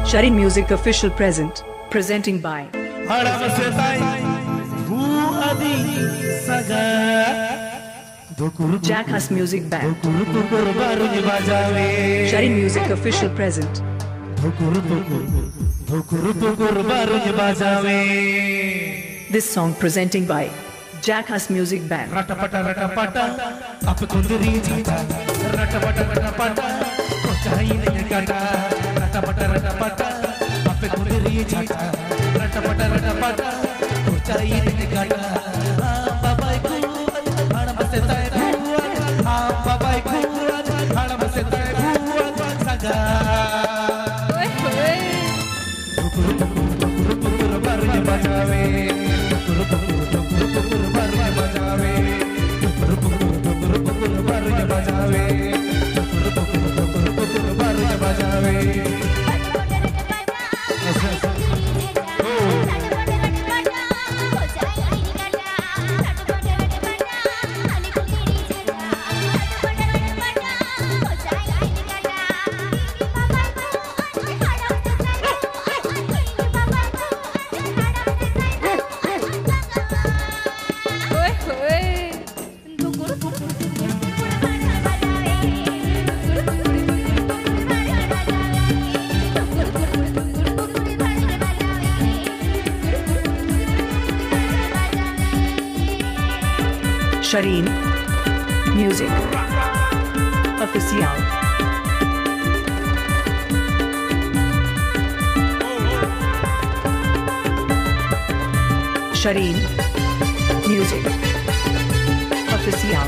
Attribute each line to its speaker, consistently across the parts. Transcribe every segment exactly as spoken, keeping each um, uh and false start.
Speaker 1: Sharin Music official present, presenting by
Speaker 2: Haram Seray Voh Aadinj
Speaker 1: Jakhas Music Band.
Speaker 2: Sharin
Speaker 1: Sharin Music official present. This song presenting by Jakhas Music Band.
Speaker 2: Ratapata ratapata आप कुंदरी जाता ratapata ratapata कोचाई नहीं काटा ratapata ratapata आप कुंदरी जाता ratapata ratapata कोचाई नहीं काटा बाबाई कुआद हारम सेराय भोह आदिंज बाबाई कुआद हारम सेराय भोह आदिंज सगा बारुज बजावे
Speaker 1: Sharin Music official. Sharin Music official.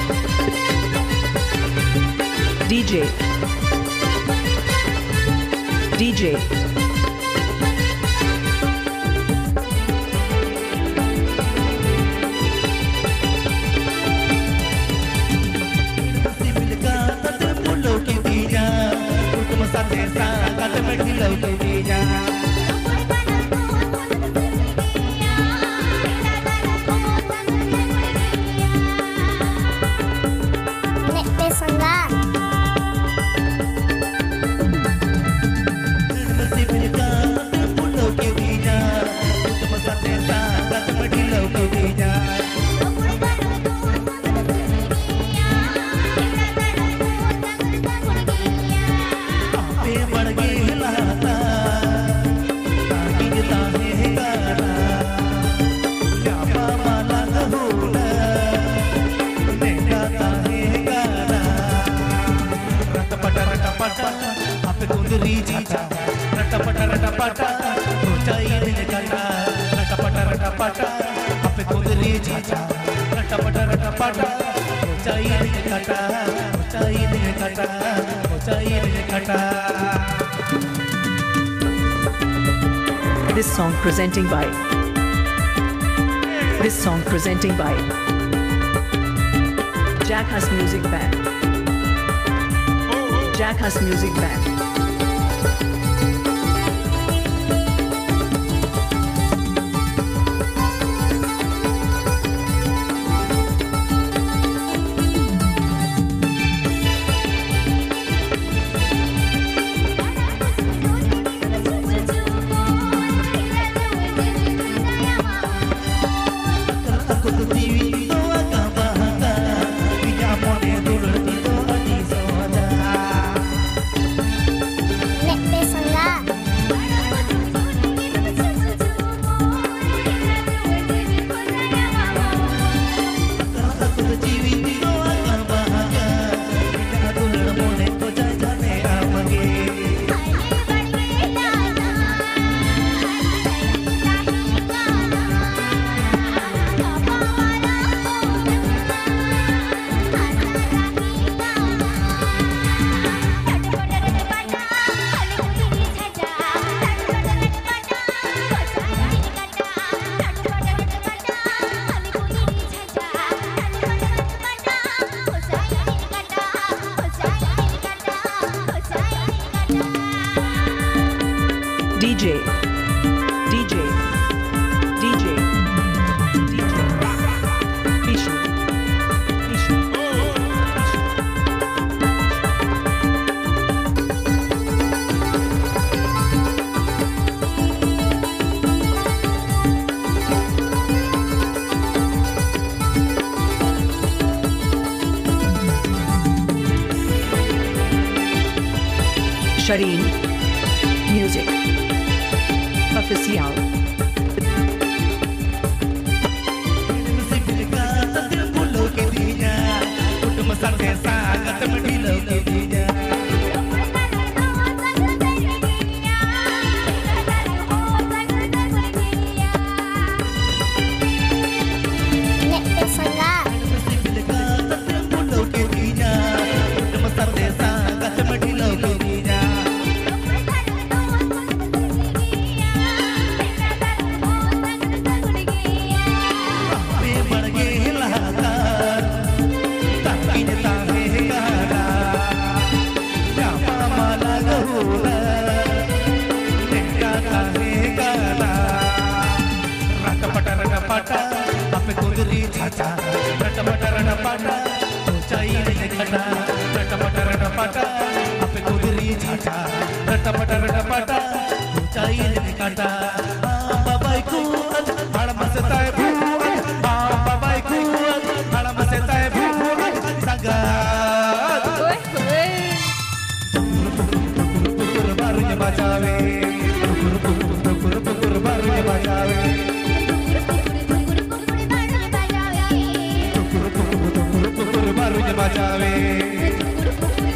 Speaker 1: D J D J ratapata ratapata कोचाई नहीं काटा ratapata ratapata आप कुंदरी जाता ratapata ratapata कोचाई नहीं काटा कोचाई नहीं काटा कोचाई नहीं काटा. This song presenting by This song presenting by Jakhas Music Band. Jakhas Music Band. D J D J D J D J Ishu Ishu
Speaker 3: SAREN Music Official.
Speaker 2: Bajawe